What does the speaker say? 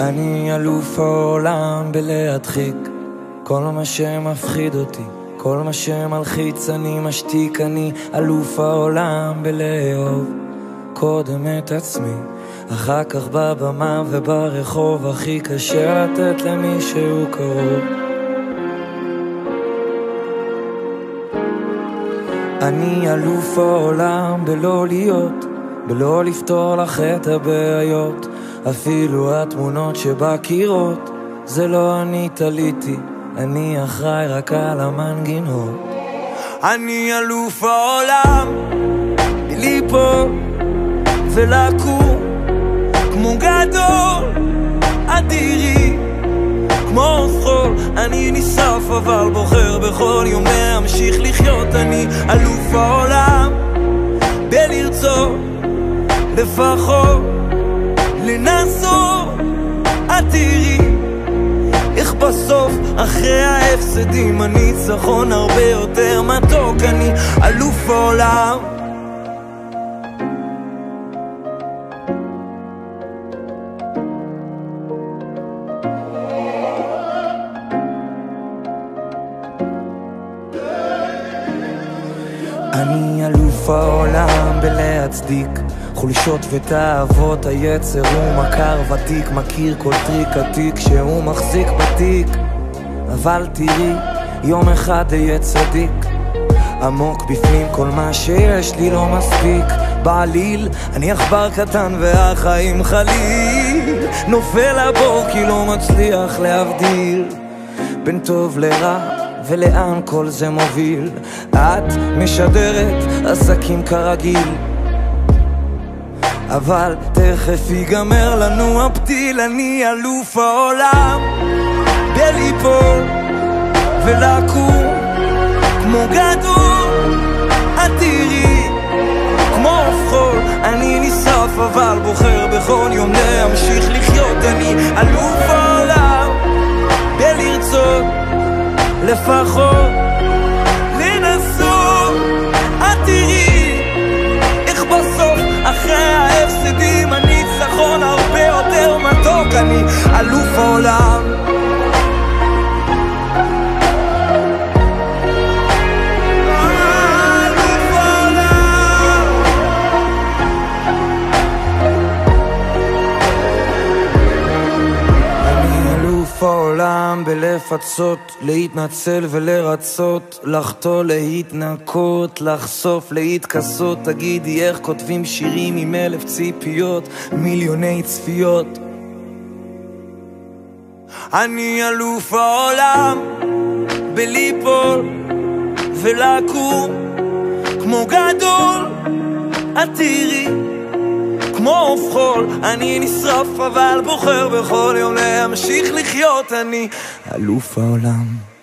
אני אלוף העולם בלהדחיק כל מה שמפחיד אותי, כל מה שמלחיץ אני משתיק. אני אלוף העולם בלאהוב קודם את עצמי, אחר כך בבמה וברחוב הכי קשה לתת למישהו קרוב. אני אלוף העולם בלא להיות, בלא לפתור לך את הבעיות. אפילו התמונות שבקירות זה לא אני תליתי, אני אחראי רק על המנגינות. אני אלוף העולם בליפול ולקום כמו גדול אדירי, כמו חול. אני נשרף אבל בוחר בכל יום להמשיך לחיות. אני אלוף העולם בלרצות לפחות לנסות. את תראי איך בסוף אחרי ההפסדים הניצחון הרבה יותר מתוק. אני אלוף העולם. אני אלוף העולם בלהצדיק חולשות ותאוות היצר. הוא מכר ותיק, מכיר כל טריק עתיק שהוא מחזיק בתיק. אבל תראי, יום אחד יהיה צדיק. עמוק בפנים כל מה שיש לי לא מספיק בעליל. אני עכבר קטן והחיים חליל, נופל הבור כי לא מצליח להבדיל בין טוב לרע ולאן כל זה מוביל. את משדרת עסקים כרגיל, אבל תכף ייגמר לנו הפתיל. אני אלוף העולם בליפול ולקום כמו גדול. את תראי כמו חול, אני נשרף אבל בוחר בכל יום להמשיך לחיות. אני אלוף העולם בלרצות לפחות לנסות. את תראי איך בסוף אחרי ההפסדים הניצחון הרבה יותר מתוק. אני אלוף העולם. העולם בלפצות, להתנצל ולרצות, לחטוא, להתנקות, לחשוף, להתכסות. תגידי איך כותבים שירים עם 1000 ציפיות, מיליוני צפיות. אני אלוף העולם בליפול ולקום כמו גדול. את תראי כמו חול, אני נשרף אבל בוחר בכל יום להמשיך לחיות. אני אלוף העולם.